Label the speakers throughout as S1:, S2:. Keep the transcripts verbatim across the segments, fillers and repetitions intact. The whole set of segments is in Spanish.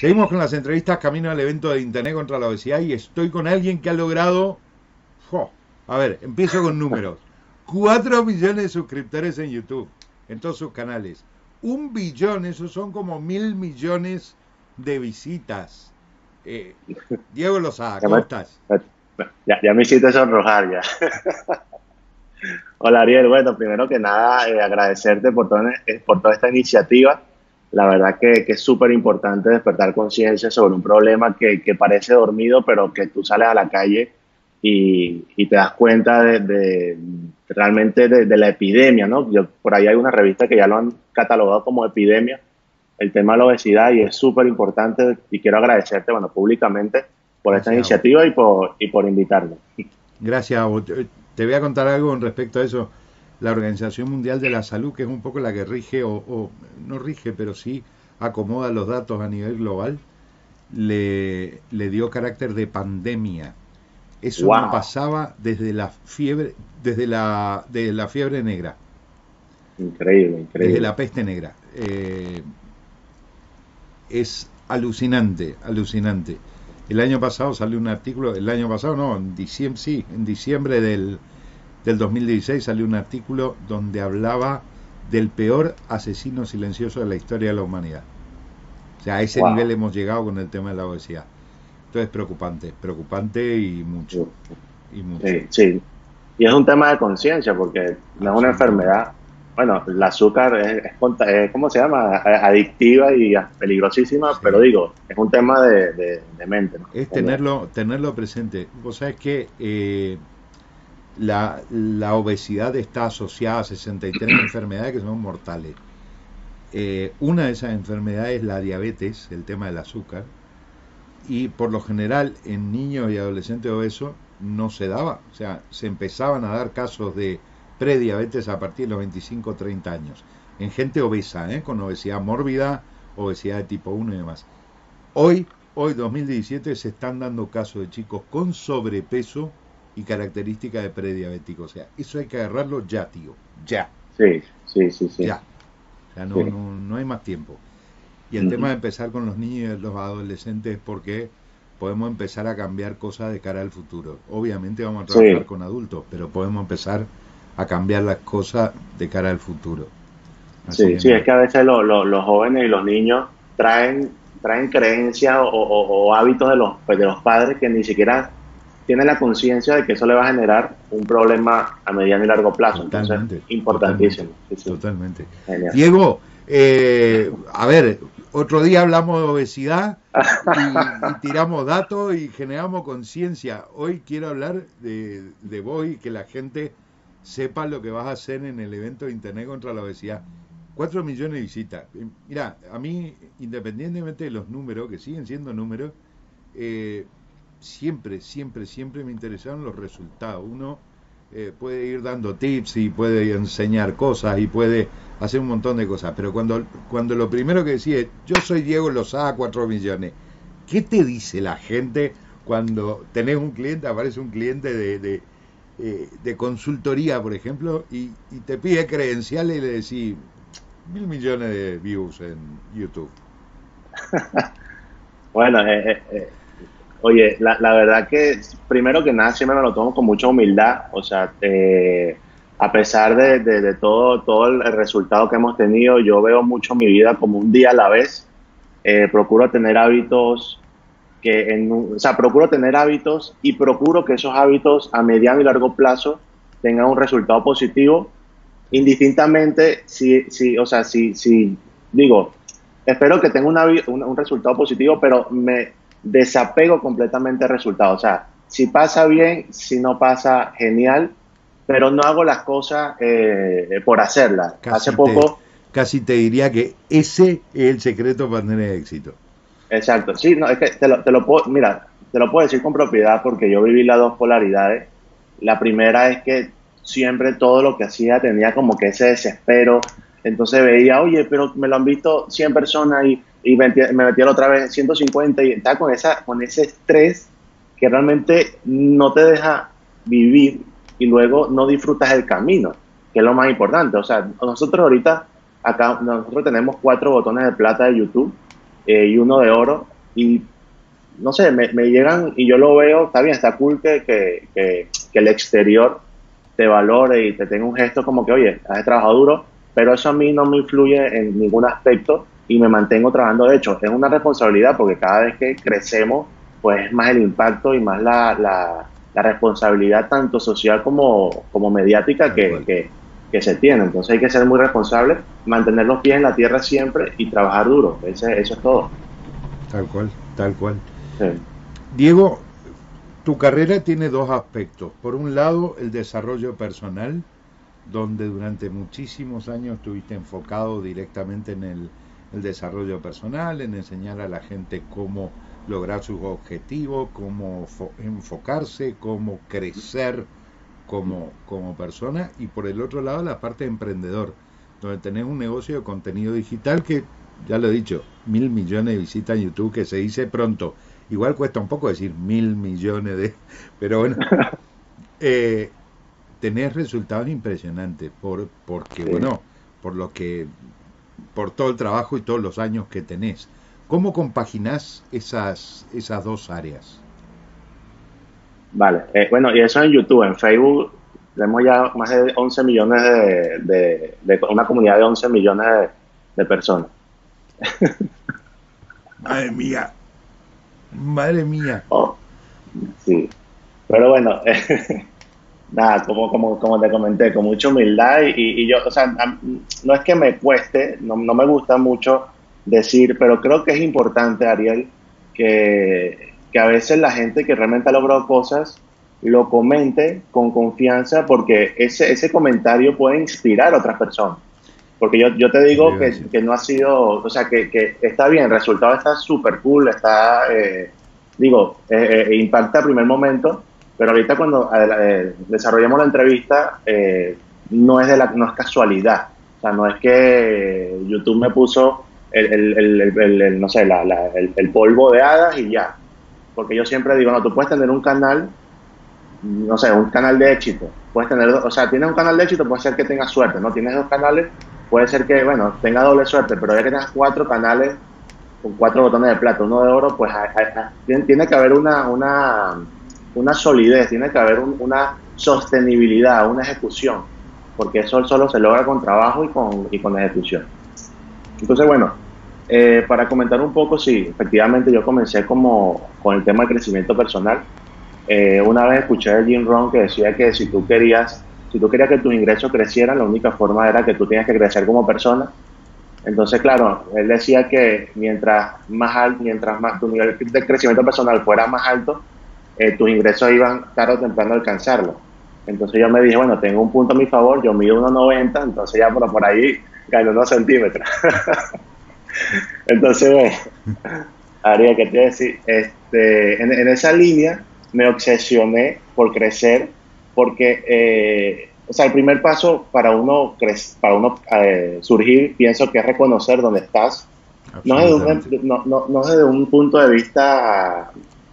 S1: Seguimos con las entrevistas camino al evento de Internet contra la obesidad y estoy con alguien que ha logrado, ¡jo! A ver, empiezo con números. Cuatro millones de suscriptores en YouTube, en todos sus canales. Un billón, esos son como mil millones de visitas. Eh, Diego Lozada, ¿cómo estás?
S2: Ya, ya me hiciste sonrojar ya. Hola Ariel, bueno, primero que nada eh, agradecerte por, todo, eh, por toda esta iniciativa. La verdad que, que es súper importante despertar conciencia sobre un problema que, que parece dormido, pero que tú sales a la calle y, y te das cuenta de, de realmente de, de la epidemia, ¿no? Yo, por ahí hay una revista que ya lo han catalogado como epidemia, el tema de la obesidad, y es súper importante y quiero agradecerte, bueno, públicamente por esta
S1: Gracias
S2: iniciativa y por, y por invitarme.
S1: Gracias a vos. Te voy a contar algo con respecto a eso. La Organización Mundial de la Salud, que es un poco la que rige, o, o no rige, pero sí acomoda los datos a nivel global, le, le dio carácter de pandemia. Eso
S2: Wow.
S1: no pasaba desde la fiebre, desde la, de la fiebre negra.
S2: Increíble, increíble.
S1: Desde la peste negra. Eh, es alucinante, alucinante. El año pasado salió un artículo, el año pasado no, en diciembre, sí, en diciembre del, del dos mil dieciséis salió un artículo donde hablaba del peor asesino silencioso de la historia de la humanidad. O sea, a ese
S2: Wow.
S1: nivel hemos llegado con el tema de la obesidad. Entonces, preocupante, preocupante y mucho. Y mucho.
S2: Sí, sí. Y es un tema de conciencia porque no es una enfermedad. Bueno, el azúcar es, es, es ¿cómo se llama? Adictiva y peligrosísima, sí. Pero digo, es un tema de, de, de mente, ¿no?
S1: Es tenerlo, tenerlo presente. Vos sabés que eh, la, la obesidad está asociada a sesenta y tres enfermedades que son mortales. Eh, una de esas enfermedades es la diabetes, el tema del azúcar, y por lo general en niños y adolescentes obesos no se daba. O sea, se empezaban a dar casos de prediabetes a partir de los veinticinco o treinta años, en gente obesa, ¿eh? Con obesidad mórbida, obesidad de tipo uno y demás. Hoy, hoy dos mil diecisiete, se están dando casos de chicos con sobrepeso y características de prediabético. O sea, eso hay que agarrarlo ya, tío, ya.
S2: Sí, sí, sí, sí.
S1: Ya. O sea, no,
S2: sí.
S1: no, no hay más tiempo. Y el uh-huh. tema de empezar con los niños y los adolescentes es porque podemos empezar a cambiar cosas de cara al futuro. Obviamente vamos a trabajar sí. con adultos, pero podemos empezar a cambiar las cosas de cara al futuro.
S2: Así sí, que sí, no. Es que a veces lo, lo, los jóvenes y los niños traen, traen creencias o, o, o hábitos de los, pues de los padres que ni siquiera tienen la conciencia de que eso le va a generar un problema a mediano y largo plazo.
S1: Totalmente.
S2: Entonces, importantísimo.
S1: Totalmente. Sí, sí. totalmente.
S2: Genial.
S1: Diego, eh, a ver, otro día hablamos de obesidad y, y tiramos datos y generamos conciencia. Hoy quiero hablar de, de vos y que la gente sepa lo que vas a hacer en el evento de Internet contra la obesidad. Cuatro millones de visitas. Mira, a mí, independientemente de los números, que siguen siendo números, eh, siempre, siempre, siempre me interesaron los resultados. Uno eh, puede ir dando tips y puede enseñar cosas y puede hacer un montón de cosas, pero cuando, cuando lo primero que decía es, yo soy Diego Lozada, cuatro millones, ¿qué te dice la gente cuando tenés un cliente, aparece un cliente de... de Eh, de consultoría, por ejemplo, y, y te pide credenciales y le decís mil millones de views en YouTube?
S2: Bueno, eh, eh, oye, la, la verdad que primero que nada siempre me lo tomo con mucha humildad, o sea, eh, a pesar de, de, de todo, todo el resultado que hemos tenido, yo veo mucho mi vida como un día a la vez, eh, procuro tener hábitos que en, o sea, procuro tener hábitos y procuro que esos hábitos a mediano y largo plazo tengan un resultado positivo, indistintamente si, si o sea, si, si digo, espero que tenga una, un, un resultado positivo, pero me desapego completamente del resultado. O sea, si pasa bien, si no pasa, genial, pero no hago las cosas eh, por hacerlas.
S1: Casi
S2: Hace poco...
S1: Te, casi te diría que ese es el secreto para tener éxito.
S2: Exacto, sí, no, es que te lo, te lo puedo, mira, te lo puedo decir con propiedad porque yo viví las dos polaridades. La primera es que siempre todo lo que hacía tenía como que ese desespero, entonces veía, oye, pero me lo han visto cien personas y, y me, me metieron otra vez ciento cincuenta y estaba con, esa, con ese estrés que realmente no te deja vivir y luego no disfrutas el camino, que es lo más importante. O sea, nosotros ahorita, acá, nosotros tenemos cuatro botones de plata de YouTube, Eh, y uno de oro, y no sé, me, me llegan y yo lo veo, está bien, está cool que, que, que, que el exterior te valore y te tenga un gesto como que, oye, has trabajado duro, pero eso a mí no me influye en ningún aspecto y me mantengo trabajando. De hecho, es una responsabilidad porque cada vez que crecemos, pues es más el impacto y más la, la, la responsabilidad tanto social como, como mediática que, que, que se tiene. Entonces hay que ser muy responsable, mantener los pies en la tierra siempre y trabajar duro. Ese, eso es todo.
S1: Tal cual, tal cual.
S2: Sí.
S1: Diego, tu carrera tiene dos aspectos. Por un lado, el desarrollo personal, donde durante muchísimos años estuviste enfocado directamente en el, el desarrollo personal, en enseñar a la gente cómo lograr sus objetivos, cómo enfocarse, cómo crecer como, como persona. Y por el otro lado, la parte de emprendedor, donde tenés un negocio de contenido digital que, ya lo he dicho, mil millones de visitas en YouTube, que se dice pronto. Igual cuesta un poco decir mil millones de... Pero bueno, eh, tenés resultados impresionantes por, porque, sí. bueno, por lo que, por todo el trabajo y todos los años que tenés. ¿Cómo compaginás esas, esas dos áreas?
S2: Vale, eh, bueno, y eso en YouTube. En Facebook tenemos ya más de once millones de, de, de una comunidad de once millones de, de personas.
S1: Madre mía. Madre mía.
S2: Oh, sí. Pero bueno, eh, nada, como, como, como te comenté, con mucha humildad y, y yo, o sea, no es que me cueste, no, no me gusta mucho decir, pero creo que es importante, Ariel, que, que a veces la gente que realmente ha logrado cosas lo comente con confianza, porque ese, ese comentario puede inspirar a otras personas. Porque yo, yo te digo que, que no ha sido, o sea, que, que está bien, el resultado está súper cool, está, eh, digo, eh, eh, impacta al primer momento, pero ahorita cuando eh, desarrollamos la entrevista, eh, no, es de la, no es casualidad. O sea, no es que YouTube me puso el, el, el, el, el no sé, la, la, el, el polvo de hadas y ya. Porque yo siempre digo, no, tú puedes tener un canal, no sé, un canal de éxito. Puedes tener, o sea, tienes un canal de éxito, puede ser que tengas suerte, ¿no? Tienes dos canales, puede ser que, bueno, tenga doble suerte, pero ya que tengas cuatro canales con cuatro botones de plata, uno de oro, pues hay, hay, tiene que haber una, una, una solidez, tiene que haber un, una sostenibilidad, una ejecución, porque eso solo se logra con trabajo y con, y con ejecución. Entonces, bueno, eh, para comentar un poco, sí, efectivamente yo comencé como con el tema del crecimiento personal. Eh, una vez escuché a Jim Rohn que decía que si tú querías, si tú querías que tus ingresos crecieran, la única forma era que tú tenías que crecer como persona. Entonces, claro, él decía que mientras más alto, mientras más tu nivel de crecimiento personal fuera más alto, eh, tus ingresos iban tarde o temprano a alcanzarlo. Entonces yo me dije, bueno, tengo un punto a mi favor, yo mido uno noventa, entonces ya por, por ahí gané unos centímetros. Entonces, bueno, Ariel, ¿qué te iba a decir? Este, en, en esa línea me obsesioné por crecer, porque, eh, o sea, el primer paso para uno, para uno eh, surgir, pienso que es reconocer dónde estás. No desde un, no, no, no desde un punto de vista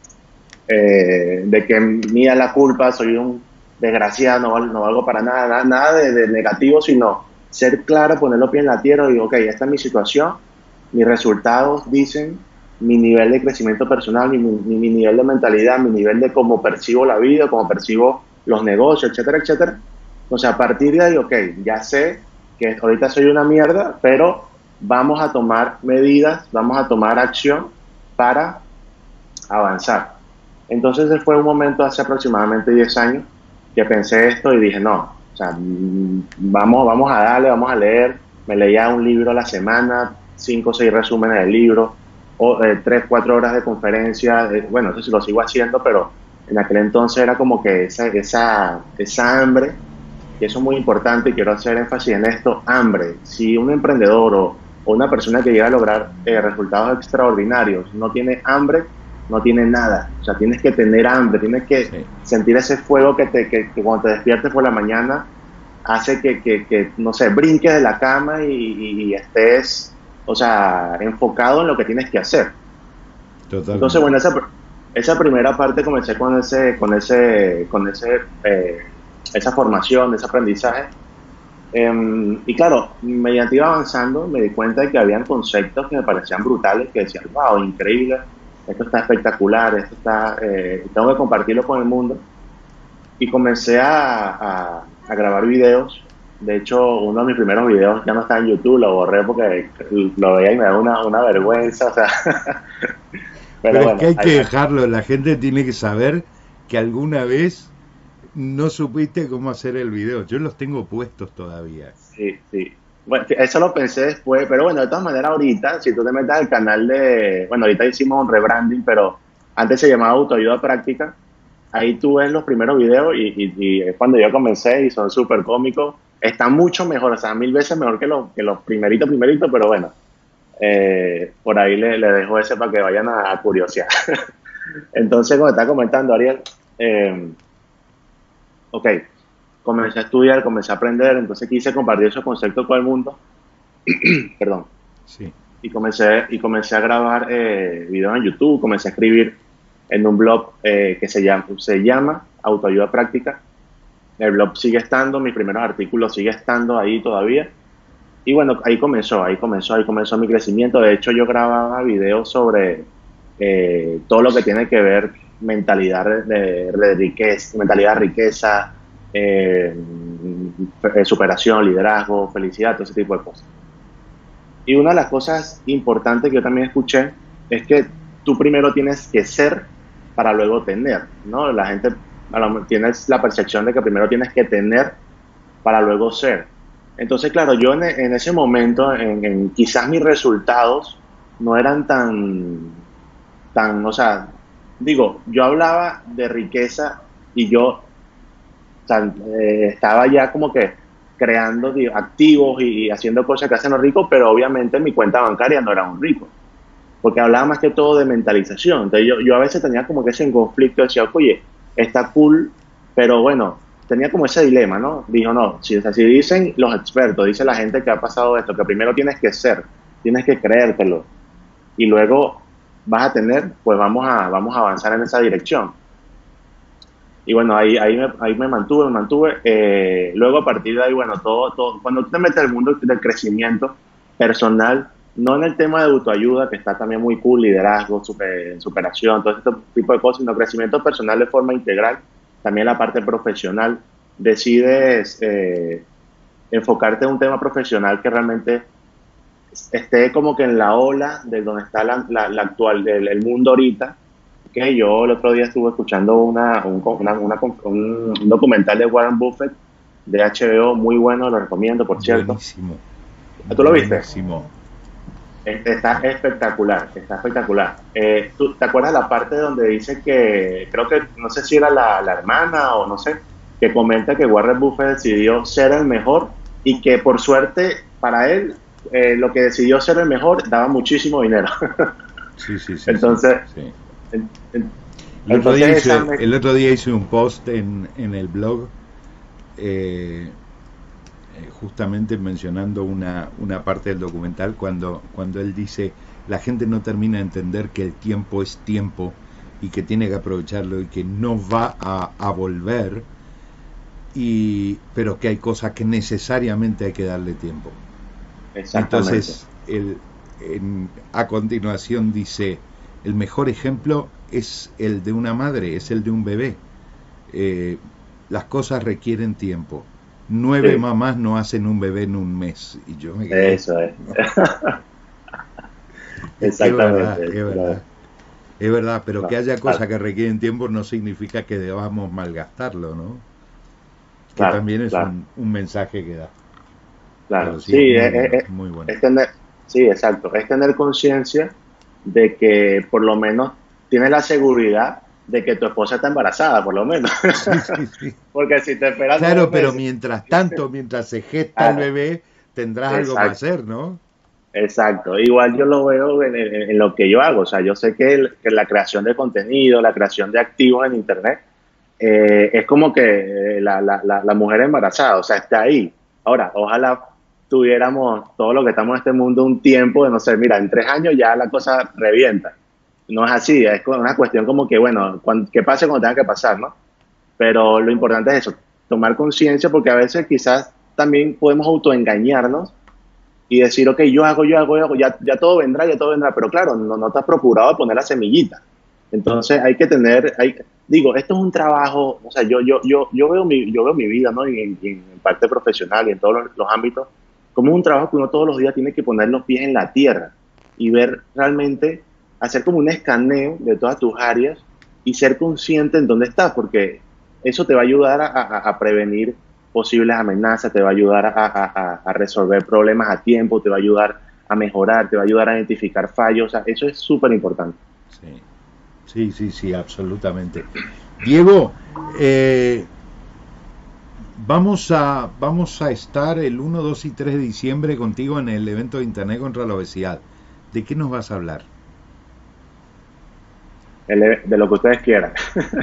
S2: eh, de que mía la culpa, soy un desgraciado, no valgo, no valgo para nada, nada, nada de, de negativo, sino ser claro, poner los pies en la tierra y digo, ok, esta es mi situación, mis resultados dicen mi nivel de crecimiento personal, mi, mi, mi nivel de mentalidad, mi nivel de cómo percibo la vida, cómo percibo los negocios, etcétera, etcétera. Entonces, a partir de ahí, ok, ya sé que ahorita soy una mierda, pero vamos a tomar medidas, vamos a tomar acción para avanzar. Entonces, ese fue un momento hace aproximadamente diez años que pensé esto y dije, no, o sea, vamos, vamos a darle, vamos a leer. Me leía un libro a la semana, cinco o seis resúmenes del libro, o eh, tres, cuatro horas de conferencia. Eh, bueno, eso sí lo sigo haciendo, pero en aquel entonces era como que esa, esa, esa hambre, y eso es muy importante y quiero hacer énfasis en esto, hambre. Si un emprendedor o, o una persona que llega a lograr eh, resultados extraordinarios no tiene hambre, no tiene nada. O sea, tienes que tener hambre, tienes que sí. sentir ese fuego que, te, que, que cuando te despiertes por la mañana hace que, que, que no sé, brinques de la cama y, y, y estés, o sea, enfocado en lo que tienes que hacer. Totalmente. Entonces, bueno, esa, esa primera parte comencé con ese, con ese, con ese, eh, esa formación, ese aprendizaje. Eh, y claro, mediante iba avanzando, me di cuenta de que habían conceptos que me parecían brutales, que decían, wow, increíble. esto está espectacular, esto está, eh, tengo que compartirlo con el mundo. Y comencé a, a, a grabar videos. De hecho, uno de mis primeros videos ya no está en YouTube, lo borré porque lo veía y me da una, una vergüenza, o sea. Pero,
S1: Pero
S2: bueno,
S1: es que hay
S2: ahí,
S1: que dejarlo, la gente tiene que saber que alguna vez no supiste cómo hacer el video. Yo los tengo puestos todavía.
S2: sí, sí. Bueno, eso lo pensé después, pero bueno, de todas maneras ahorita, si tú te metes al canal de, bueno, ahorita hicimos un rebranding, pero antes se llamaba Autoayuda Práctica, ahí tú ves los primeros videos y, y, y es cuando yo comencé y son súper cómicos, están mucho mejor, o sea, mil veces mejor que los, que los primeritos, primeritos, pero bueno, eh, por ahí le, le dejo ese para que vayan a, a curiosear. Entonces, como está comentando Ariel, eh, ok, comencé a estudiar, comencé a aprender, entonces quise compartir esos conceptos con el mundo, perdón,
S1: Sí.
S2: y comencé, y comencé a grabar eh, videos en YouTube, comencé a escribir en un blog eh, que se llama, se llama Autoayuda Práctica. El blog sigue estando, mis primeros artículos sigue estando ahí todavía. Y bueno, ahí comenzó, ahí comenzó, ahí comenzó mi crecimiento. De hecho, yo grababa videos sobre eh, todo lo que tiene que ver mentalidad de, de riqueza, mentalidad de riqueza, eh, superación, liderazgo, felicidad, todo ese tipo de cosas. Y una de las cosas importantes que yo también escuché es que tú primero tienes que ser para luego tener, ¿no? La gente tienes la percepción de que primero tienes que tener para luego ser. Entonces, claro, yo en, en ese momento, en, en, quizás mis resultados no eran tan, tan, o sea, digo, yo hablaba de riqueza y yo tan, eh, estaba ya como que creando digo, activos y, y haciendo cosas que hacen los ricos, pero obviamente mi cuenta bancaria no era un rico, porque hablaba más que todo de mentalización. Entonces yo, yo a veces tenía como que ese conflicto, decía, oye, está cool, pero bueno, tenía como ese dilema, ¿no? Dijo, no, si, o sea, si dicen los expertos, dice la gente que ha pasado esto, que primero tienes que ser, tienes que creértelo, y luego vas a tener, pues vamos a, vamos a avanzar en esa dirección. Y bueno, ahí, ahí, me, ahí me mantuve, me mantuve. Eh, luego a partir de ahí, bueno, todo, todo, cuando tú te metes en el mundo del crecimiento personal, no en el tema de autoayuda, que está también muy cool, liderazgo, super, superación, todo este tipo de cosas, sino crecimiento personal de forma integral, también la parte profesional, decides eh, enfocarte en un tema profesional que realmente esté como que en la ola de donde está la, la, la actual, el, el mundo ahorita. Que yo el otro día estuve escuchando una, un, una, una, un documental de Warren Buffett de H B O, muy bueno, lo recomiendo, por cierto.
S1: Buenísimo.
S2: ¿Tú lo viste?
S1: Buenísimo.
S2: Está espectacular, está espectacular. Eh, ¿tú te acuerdas la parte donde dice que, creo que, no sé si era la, la hermana o no sé, que comenta que Warren Buffett decidió ser el mejor y que por suerte para él, eh, lo que decidió ser el mejor daba muchísimo dinero.
S1: Sí, sí, sí.
S2: Entonces...
S1: Sí, sí.
S2: En, en,
S1: el, otro día hice, el otro día hice un post en, en el blog eh, justamente mencionando una, una parte del documental cuando, cuando él dice la gente no termina de entender que el tiempo es tiempo y que tiene que aprovecharlo y que no va a, a volver, y, pero que hay cosas que necesariamente hay que darle tiempo. Entonces el, en, a continuación dice: el mejor ejemplo es el de una madre, es el de un bebé. Eh, las cosas requieren tiempo. Nueve sí. mamás no hacen un bebé en un mes. Y yo me quedé,
S2: eso es.
S1: No.
S2: Exactamente.
S1: Es verdad, es verdad. Es verdad, pero
S2: no,
S1: que haya cosas
S2: claro.
S1: que requieren tiempo no significa que debamos malgastarlo, ¿no? Que
S2: claro,
S1: también es
S2: claro.
S1: un, un mensaje que da.
S2: Claro,
S1: sí,
S2: sí,
S1: es
S2: es,
S1: muy bueno,
S2: es,
S1: muy bueno.
S2: Es tener, sí, exacto. Es tener conciencia de que por lo menos tienes la seguridad de que tu esposa está embarazada, por lo menos.
S1: Sí, sí, sí.
S2: Porque si te esperas...
S1: Claro, pero mientras tanto, mientras se gesta
S2: claro.
S1: el bebé, tendrás
S2: Exacto.
S1: algo para hacer, ¿no?
S2: Exacto. Igual yo lo veo en, en, en lo que yo hago. O sea, yo sé que, el, que la creación de contenido, la creación de activos en Internet, eh, es como que la, la, la, la mujer embarazada, o sea, está ahí. Ahora, ojalá tuviéramos todo lo que estamos en este mundo un tiempo de, no sé, mira, en tres años ya la cosa revienta. No es así, es una cuestión como que, bueno, cuando, que pase cuando tenga que pasar, ¿no? Pero lo importante es eso, tomar conciencia, porque a veces quizás también podemos autoengañarnos y decir, ok, yo hago, yo hago, yo hago, ya, ya todo vendrá, ya todo vendrá, pero claro, no, no te has procurado poner la semillita. Entonces hay que tener, hay, digo, esto es un trabajo, o sea, yo, yo, yo, yo, veo, mi, yo veo mi vida, ¿no? Y en, y en parte profesional y en todos los, los ámbitos, como un trabajo que uno todos los días tiene que poner los pies en la tierra y ver realmente, hacer como un escaneo de todas tus áreas y ser consciente en dónde estás, porque eso te va a ayudar a, a, a prevenir posibles amenazas, te va a ayudar a, a, a resolver problemas a tiempo, te va a ayudar a mejorar, te va a ayudar a identificar fallos, o sea, eso es súper importante.
S1: Sí. Sí, sí, sí, absolutamente. Diego, eh, vamos a vamos a estar el uno, dos y tres de diciembre contigo en el evento de Internet contra la Obesidad. ¿De qué nos vas a hablar?
S2: El, de lo que ustedes quieran.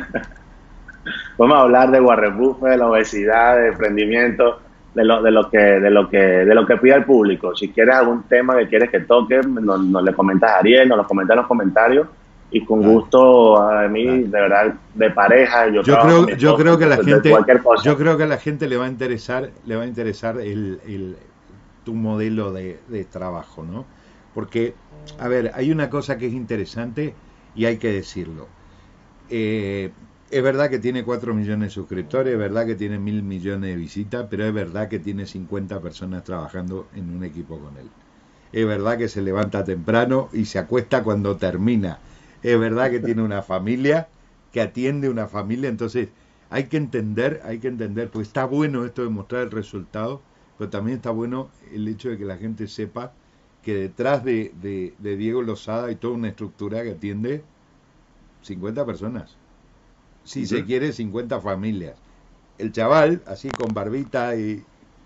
S2: Vamos a hablar de Warren Buffett, de la obesidad, de emprendimiento, de lo, de lo que de lo que de lo que pida el público. Si quieres algún tema que quieres que toque, nos, nos le comentas a Ariel, nos lo comentas en los comentarios y con claro. gusto a mí claro. de verdad de pareja. Yo,
S1: yo creo yo creo que la gente yo creo que a la gente le va a interesar le va a interesar el, el tu modelo de, de trabajo, ¿no? Porque a ver, hay una cosa que es interesante y hay que decirlo. Eh, Es verdad que tiene cuatro millones de suscriptores, es verdad que tiene mil millones de visitas, pero es verdad que tiene cincuenta personas trabajando en un equipo con él. Es verdad que se levanta temprano y se acuesta cuando termina. Es verdad que tiene una familia, que atiende una familia. Entonces hay que entender, hay que entender, pues está bueno esto de mostrar el resultado, pero también está bueno el hecho de que la gente sepa que detrás de, de, de Diego Losada hay toda una estructura que atiende cincuenta personas. Si se quiere, cincuenta familias. El chaval, así con barbita, y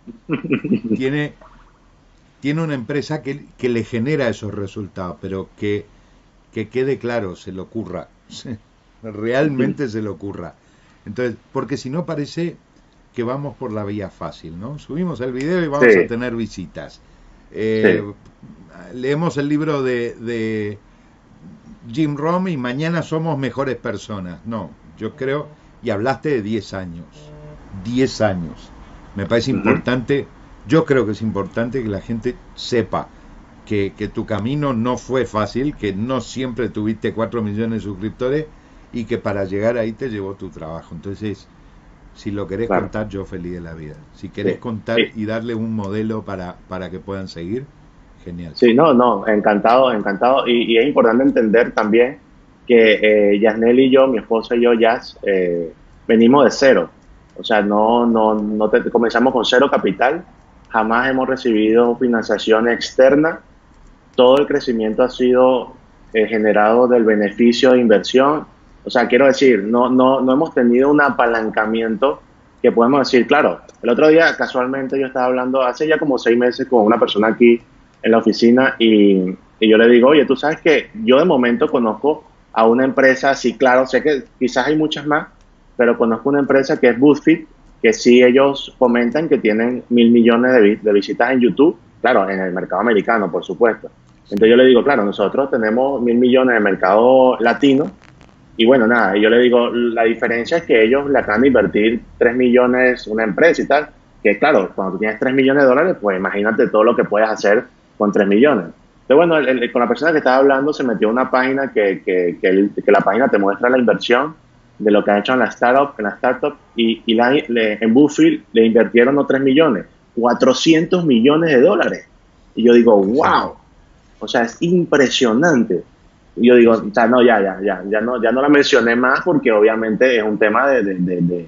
S1: tiene, tiene una empresa que, que le genera esos resultados, pero que, que quede claro, se le ocurra. Realmente se le ocurra. Entonces, porque si no parece que vamos por la vía fácil, ¿no? Subimos el video y vamos sí. a tener visitas. Eh, sí. Leemos el libro de, de Jim Rohn y mañana somos mejores personas. No. Yo creo, y hablaste de diez años, diez años. Me parece uh-huh. importante, yo creo que es importante que la gente sepa que, que tu camino no fue fácil, que no siempre tuviste cuatro millones de suscriptores y que para llegar ahí te llevó tu trabajo. Entonces, si lo querés claro. contar, yo feliz de la vida. Si querés sí. contar sí. y darle un modelo para, para que puedan seguir, genial.
S2: Sí, no, no, encantado, encantado. Y, y es importante entender también que eh, Yasnel y yo, mi esposa y yo, Yas, eh, venimos de cero. O sea, no, no, no te, comenzamos con cero capital, jamás hemos recibido financiación externa. Todo el crecimiento ha sido eh, generado del beneficio de inversión. O sea, quiero decir, no, no, no hemos tenido un apalancamiento que podemos decir, claro. El otro día, casualmente, yo estaba hablando hace ya como seis meses con una persona aquí en la oficina y, y yo le digo, oye, tú sabes que yo de momento conozco a una empresa, sí, claro, sé que quizás hay muchas más, pero conozco una empresa que es BuzzFeed, que sí ellos comentan que tienen mil millones de, vi de visitas en YouTube, claro, en el mercado americano, por supuesto. Entonces yo le digo, claro, nosotros tenemos mil millones de mercado latino, y bueno, nada, yo le digo, la diferencia es que ellos le acaban de invertir tres millones una empresa y tal, que claro, cuando tú tienes tres millones de dólares, pues imagínate todo lo que puedes hacer con tres millones. Entonces, bueno, el, el, con la persona que estaba hablando se metió una página que, que, que, el, que la página te muestra la inversión de lo que han hecho en la startup, en la startup y, y la, le, en BuzzFeed le invirtieron no tres millones, cuatrocientos millones de dólares. Y yo digo, wow, o sea, es impresionante. Y yo digo, o sea, no, ya, ya, ya, ya no, ya no la mencioné más porque obviamente es un tema de, de, de, de,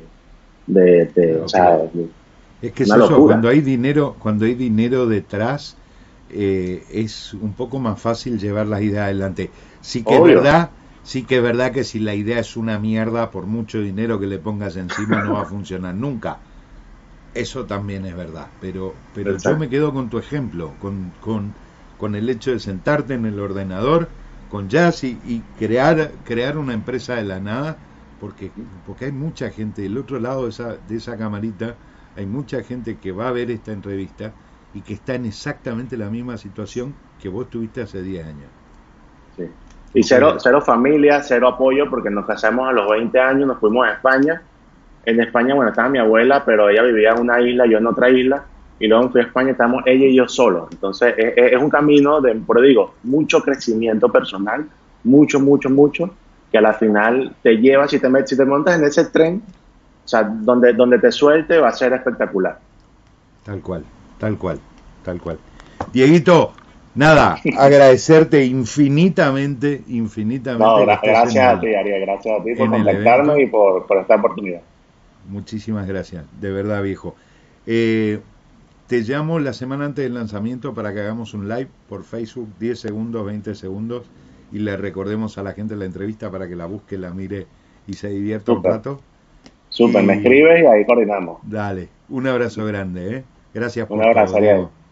S2: de, de o sea, de,
S1: es que es eso, cuando hay dinero, cuando hay dinero detrás, eh, es un poco más fácil llevar las ideas adelante. Sí que Obvio. es verdad, sí que es verdad que si la idea es una mierda, por mucho dinero que le pongas encima no va a funcionar nunca. Eso también es verdad, pero, pero yo me quedo con tu ejemplo, con, con, con el hecho de sentarte en el ordenador con Jazz y, y crear, crear una empresa de la nada, porque, porque hay mucha gente del otro lado de esa, de esa camarita, hay mucha gente que va a ver esta entrevista y que está en exactamente la misma situación que vos tuviste hace diez años.
S2: Sí. Y cero, cero familia, cero apoyo, porque nos casamos a los veinte años, nos fuimos a España. En España, bueno, estaba mi abuela, pero ella vivía en una isla, yo en otra isla. y luego fui a España, estamos ella y yo solos. Entonces es, es un camino de, por digo, mucho crecimiento personal, mucho, mucho, mucho, que a la final te lleva, si te, metes, si te montas en ese tren, o sea, donde, donde te suelte va a ser espectacular.
S1: Tal cual, tal cual, tal cual. Dieguito, nada, agradecerte infinitamente, infinitamente.
S2: No, gra gracias a ti, Ariel, gracias a ti por contactarme y por, por esta oportunidad.
S1: Muchísimas gracias, de verdad, viejo. Eh, te llamo la semana antes del lanzamiento para que hagamos un live por Facebook, diez segundos, veinte segundos, y le recordemos a la gente la entrevista para que la busque, la mire y se divierta Super. un rato.
S2: Súper, y... me escribes y ahí coordinamos.
S1: Dale, un abrazo grande, ¿eh? Gracias por
S2: un abrazo,
S1: todo, Diego.